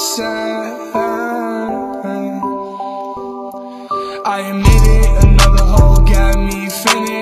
sad. I admit it, another hoe got me finished.